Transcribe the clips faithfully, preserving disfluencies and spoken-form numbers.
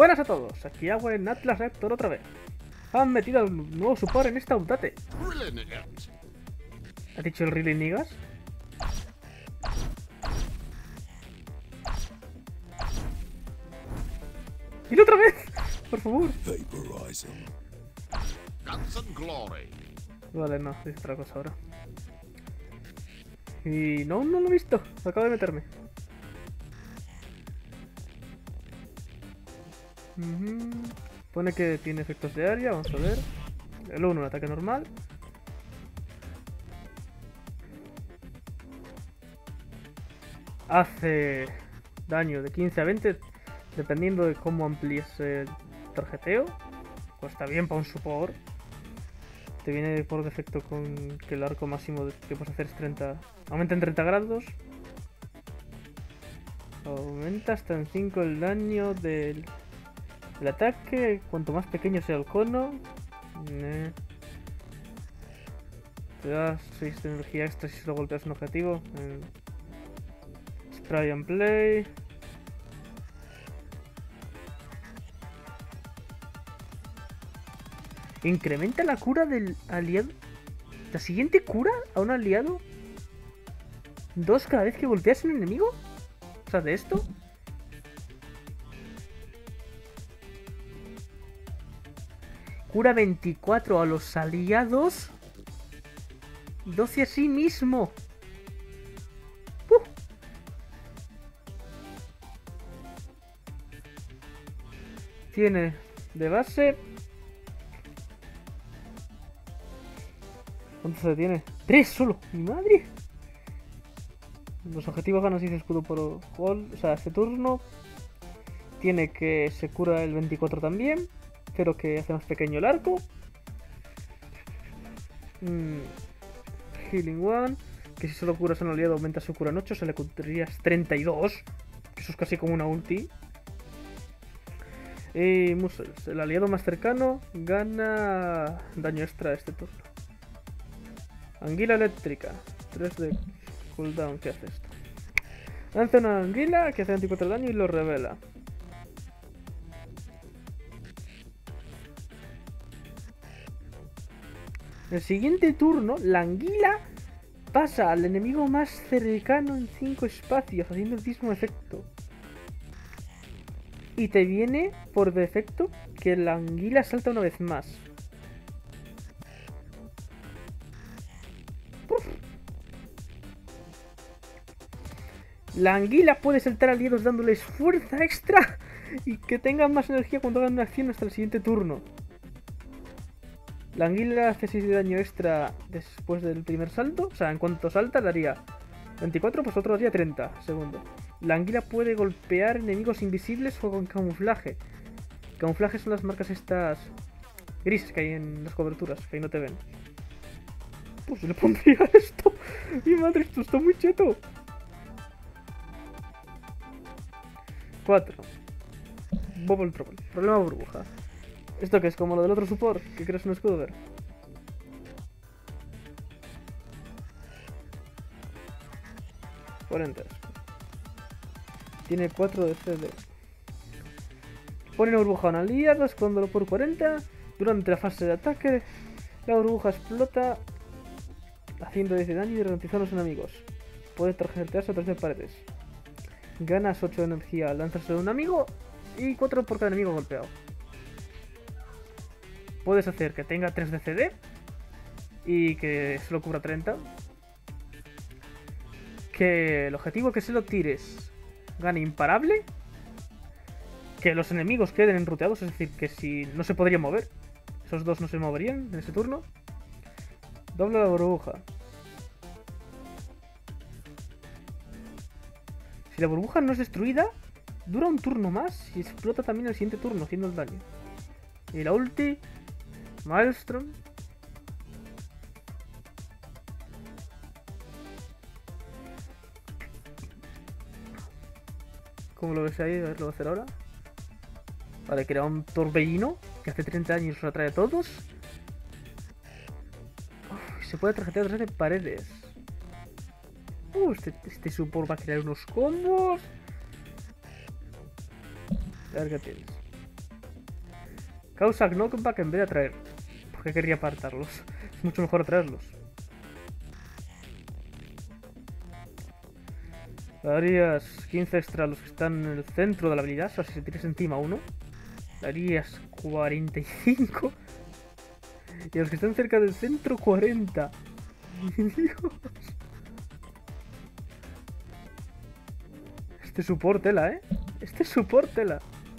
Buenas a todos, aquí Agua en Atlas Raptor otra vez. Han metido un nuevo support en esta update. ¿Has dicho el Really Niggas? ¡Y otra vez! Por favor. Vale, no, es otra cosa ahora. Y no, no lo he visto. Acabo de meterme. Uh-huh. Pone que tiene efectos de área, vamos a ver. El uno, un ataque normal. Hace daño de quince a veinte, dependiendo de cómo amplíes el tarjeteo. Pues está bien para un support. Te viene por defecto con que el arco máximo que puedes hacer es treinta. Aumenta en treinta grados. Aumenta hasta en cinco el daño del... El ataque, cuanto más pequeño sea el cono, eh. te da seis de energía extra si solo golpeas un objetivo. Eh. Spray and play. Incrementa la cura del aliado. La siguiente cura a un aliado. Dos cada vez que golpeas a un enemigo. O sea, de esto. Cura veinticuatro a los aliados. doce a sí mismo. Uh. Tiene de base... ¿Cuánto se tiene? ¡Tres solo! ¡Mi madre! Los objetivos ganan seis de escudo por gol. O sea, este turno. Tiene que se cura el veinticuatro también. Pero que hace más pequeño el arco. Mm. Healing one. Que si solo curas a un aliado aumenta su cura en ocho. Se le curarías treinta y dos. Que eso es casi como una ulti. Y Muscles. El aliado más cercano gana daño extra este turno. Anguila eléctrica. tres de cooldown. ¿Qué hace esto? Lanza una anguila que hace veinticuatro de daño y lo revela. En el siguiente turno, la anguila pasa al enemigo más cercano en cinco espacios, haciendo el mismo efecto. Y te viene por defecto que la anguila salta una vez más. Uf. La anguila puede saltar aliados dándoles fuerza extra y que tengan más energía cuando hagan una acción hasta el siguiente turno. La anguila hace seis de daño extra después del primer salto. O sea, en cuanto salta le haría veinticuatro, pues otro haría treinta. Segundo. La anguila puede golpear enemigos invisibles o con camuflaje. Camuflaje son las marcas estas grises que hay en las coberturas, que ahí no te ven. Pues le pondría esto. Mi madre, esto está muy cheto. cuatro. Bubble Trouble. Problema burbuja. ¿Esto que es? Como lo del otro support, que creas un escudo ver. cuarenta. Tiene cuatro de C D. Pone una burbuja a un aliado, escóndelo por cuarenta. Durante la fase de ataque, la burbuja explota, haciendo diez de daño y garantizando a los enemigos. Puede tarjetearse a través de paredes. Ganas ocho de energía al lanzarse de un amigo y cuatro por cada enemigo golpeado. Puedes hacer que tenga tres de C D y que solo cubra treinta. Que el objetivo que se lo tires gane imparable. Que los enemigos queden enruteados, es decir, que si no se podrían mover. Esos dos no se moverían en ese turno. Doble la burbuja. Si la burbuja no es destruida, dura un turno más y explota también el siguiente turno, haciendo el daño. Y la ulti... Maelstrom. ¿Cómo lo ves ahí? A ver, lo voy a hacer ahora. Vale, crea un torbellino que hace treinta años los atrae a todos. Uf, se puede tarjetear a través de paredes. Uh, este, este support va a crear unos combos. A ver qué tienes. Causa knockback en vez de atraer. ¿Por qué querría apartarlos? Es mucho mejor atraerlos. Darías quince extra a los que están en el centro de la habilidad. O sea, si se tires encima uno. Darías cuarenta y cinco. Y a los que están cerca del centro, cuarenta. Dios. Este support tela, ¿eh? Este support tela.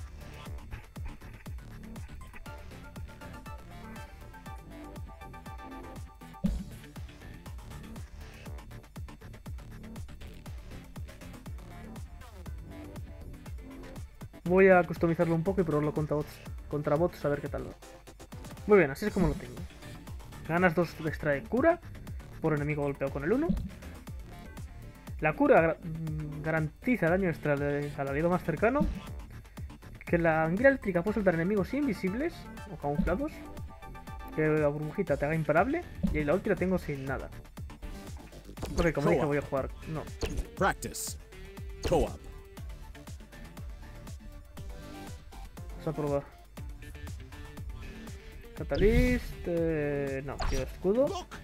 Voy a customizarlo un poco y probarlo contra bots, contra bots a ver qué tal va. Muy bien, así es como lo tengo. Ganas dos extra de cura por enemigo golpeado con el uno. La cura gra garantiza daño extra al aliado más cercano. Que la anguila eléctrica puede soltar enemigos invisibles o camuflados. Que la burbujita te haga imparable. Y la ulti la tengo sin nada. Porque como dije voy a jugar... No. Practice. Co-op. Vamos a probar. Catalyst... Eh, no, quiero escudo.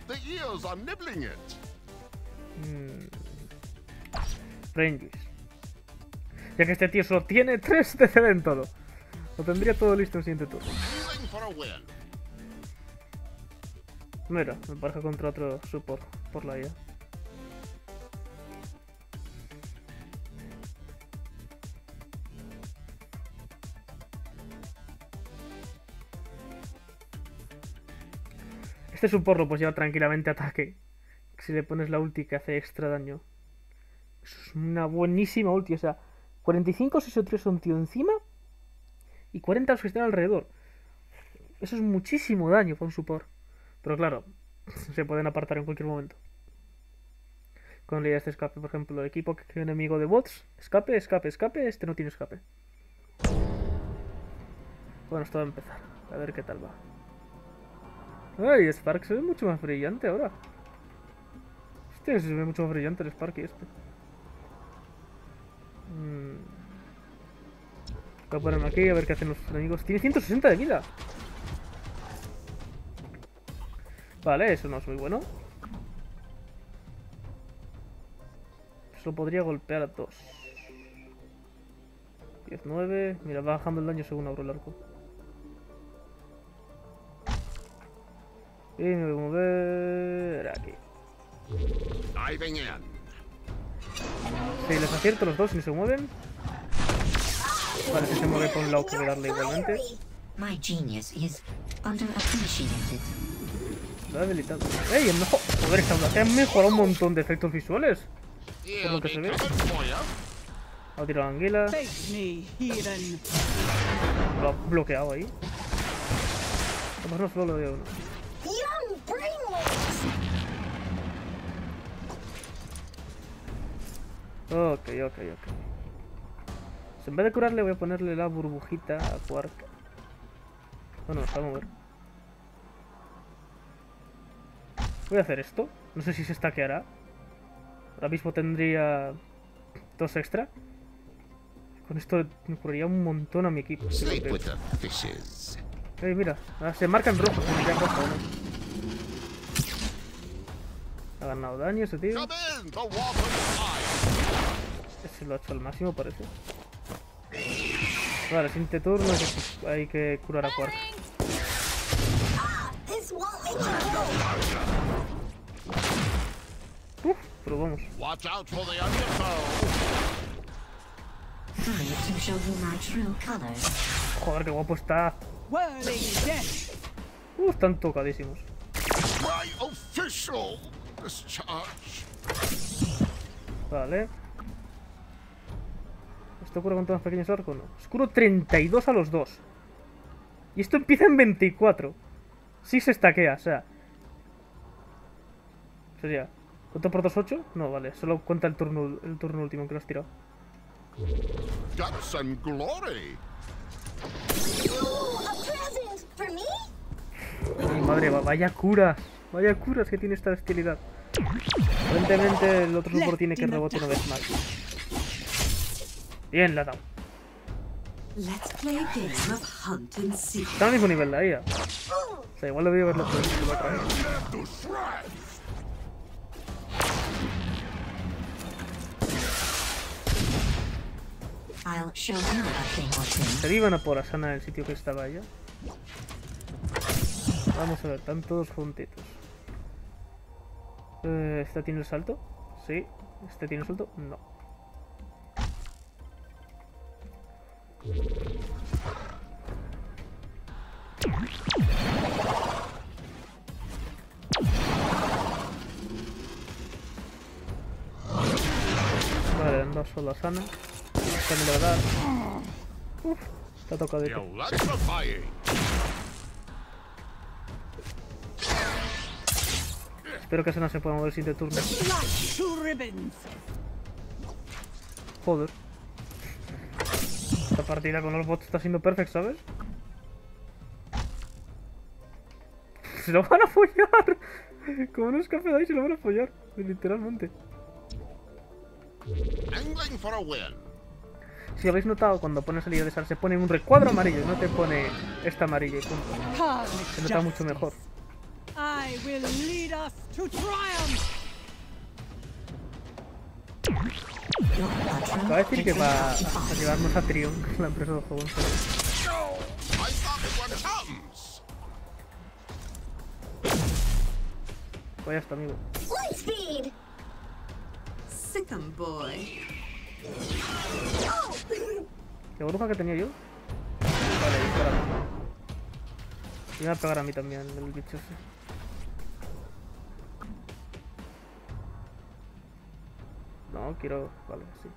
Mm. Ranges. Ya que este tío solo tiene tres de C D en todo. Lo tendría todo listo en el siguiente turno. Mira, me pareja contra otro support por la I A. Este support lo puedes llevar tranquilamente a ataque. Si le pones la ulti que hace extra daño. Eso es una buenísima ulti. O sea, cuarenta y cinco si se tres un tío encima. Y cuarenta los que están alrededor. Eso es muchísimo daño para un support. Pero claro, se pueden apartar en cualquier momento. Con la idea de este escape, por ejemplo, el equipo que es enemigo de bots. Escape, escape, escape. Este no tiene escape. Bueno, esto va a empezar. A ver qué tal va. Ay, Spark se ve mucho más brillante ahora. Hostia, se ve mucho más brillante el Spark y este. Mm. Voy a ponerme aquí a ver qué hacen los enemigos. Tiene ciento sesenta de vida. Vale, eso no es muy bueno. Solo podría golpear a dos. diecinueve. Mira, va bajando el daño según abro el arco. Y me voy a mover aquí. Si les acierto los dos y no se mueven. Vale, si se mueve por un lado que voy a darle igualmente. Lo he habilitado. ¡Ey! El mejor... Joder, esta han mejorado un montón de efectos visuales. Por lo que se ve. Va a tirar la anguila. Lo ha bloqueado ahí. Además no solo lo veo uno. Ok, ok, ok. Pues en vez de curarle voy a ponerle la burbujita a Quark. Bueno, se va a mover. Voy a hacer esto. No sé si se stackeará. Ahora mismo tendría dos extra. Con esto me curaría un montón a mi equipo. Ey, mira, ahora se marcan rojo. Ya rojo, ¿no? Ha ganado daño ese tío. Ese lo ha hecho al máximo, parece. Vale, siguiente turno hay que curar a Quark. Uf, pero vamos. Joder, qué guapo está. Uh, están tocadísimos. Vale. ¿Esto cura con todos los pequeños arcos? No. Oscuro treinta y dos a los dos. Y esto empieza en veinticuatro. Sí se estaquea, o sea. Sería. ¿Cuánto por dos, ocho? No, vale. Solo cuenta el turno, el turno último que lo has tirado. Ay, madre, vaya curas. Vaya curas que tiene esta bestialidad. Aparentemente el otro support tiene que rebote una vez más. Bien, la ha dado. Let's play a game of hunt and seek. Está al mismo nivel de ella. O sea, igual le voy a ver la otra vez. I'll show you a thing or two. Se iban a por Asana en el sitio que estaba ella. Vamos a ver, están todos juntitos. Eh, ¿Esta tiene el salto? Sí. ¿Este tiene el salto? No. Vale, dan dos solo a Sana. Esta me lo va a dar. Uf, está tocadito. Espero que Sana se pueda mover sin de turno. Joder. Esta partida con los bots está siendo perfecta, ¿sabes? Se lo van a follar. Como no escape de ahí, se lo van a follar. Literalmente. Si habéis notado, cuando pones el hilo de sal se pone un recuadro amarillo y no te pone esta amarilla y punto. Se nota mucho mejor. I will lead us to triumph. Va a decir que va a llevarnos a Trion, la empresa de juegos. Pues ya está, amigo. Sick'em boy. ¿Qué bruja que tenía yo? Vale, dispara. Y me va a pegar a mí también el bicho ese. No, quiero... Vale, sí.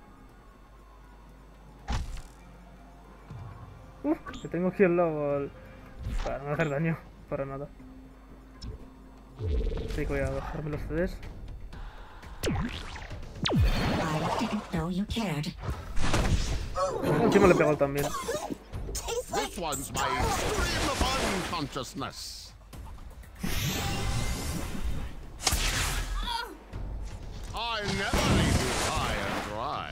Uf, que tengo aquí al lado al... Para no hacer daño, para nada. Así que voy a bajarme los C Ds. Encima le he pegado también. This one's my stream of unconsciousness. I never leave you high and dry.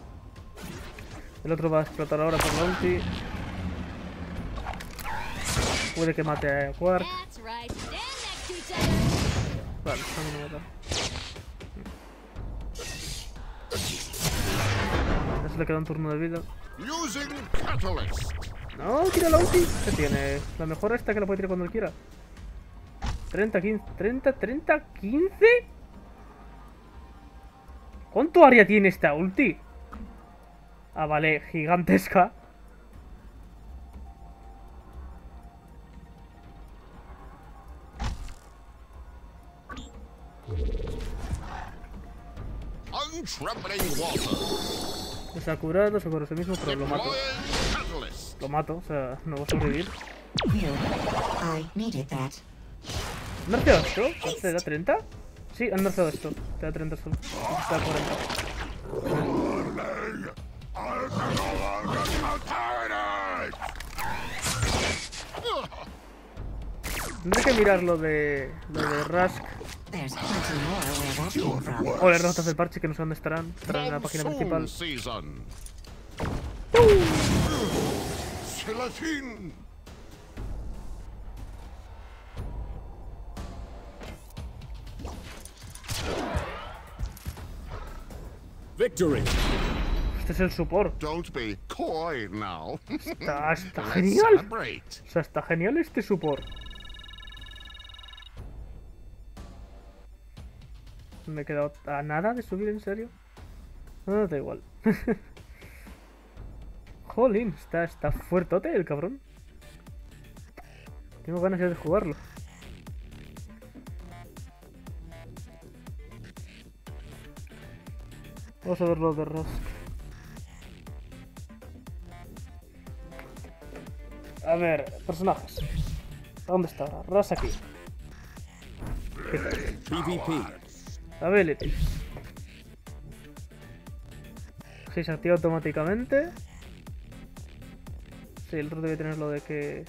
El otro va a explotar ahora por la ulti. Puede que mate a Quark. Vale, a mí no me mata. Ya se le queda un turno de vida. Using catalyst. No, tira la ulti. ¿Qué tiene? La mejor esta que la puede tirar cuando él quiera. treinta, quince, treinta, treinta, quince. ¿Cuánto área tiene esta ulti? Ah, vale, gigantesca. Untrembling water. Se ha curado, se cura a sí mismo, pero lo mato. Deploying catalyst. Lo mato, o sea, no va a sobrevivir. I needed that. ¿Han nerfeado esto? ¿Te da treinta? Sí, han nerfeado esto. Te da treinta solo. Te da cuarenta. Tendré que mirar lo de... lo de Rusk. There's plenty more where that came from. O las notas del parche, que no sé dónde estarán. Estarán en la página principal. Season. Gelatin. Victory. Este es el support. Don't be coy now. Está, está Let's genial. celebrate. O sea, está genial este support. Me he quedado a nada de subir, en serio. No, da igual. Jolín, está, está fuertote el cabrón. Tengo ganas ya de jugarlo. Vamos a ver lo de Rusk. A ver, personajes. ¿Dónde está? Rusk aquí. PvP. Abilities. Si se activa automáticamente. Sí, el otro debe tener lo de que...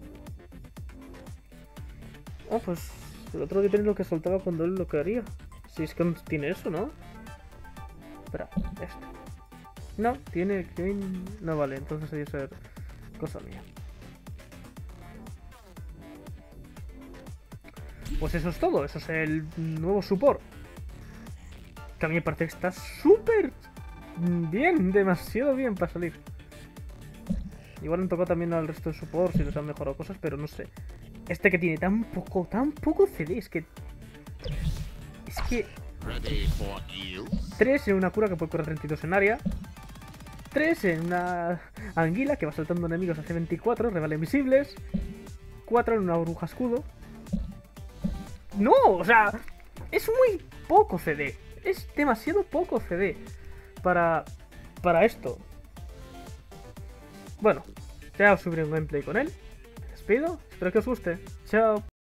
Ah, pues el otro debe tener lo que soltaba cuando él lo quería. Si es que no tiene eso, ¿no? Espera, esto. No, tiene que... No vale, entonces debe ser cosa mía. Pues eso es todo, eso es el nuevo support. Que a mí me parece que está súper bien, demasiado bien para salir. Igual han tocado también al resto de support si les han mejorado cosas, pero no sé. Este que tiene tan poco, tan poco C D, es que... Es que... Ready for you? tres en una cura que puede correr treinta y dos en área. tres en una anguila que va saltando enemigos hace veinticuatro, revela invisibles. cuatro en una burbuja escudo. No, o sea, es muy poco C D. Es demasiado poco C D para, para esto. Bueno, ya os subiré un gameplay con él. Me despido, espero que os guste. Chao.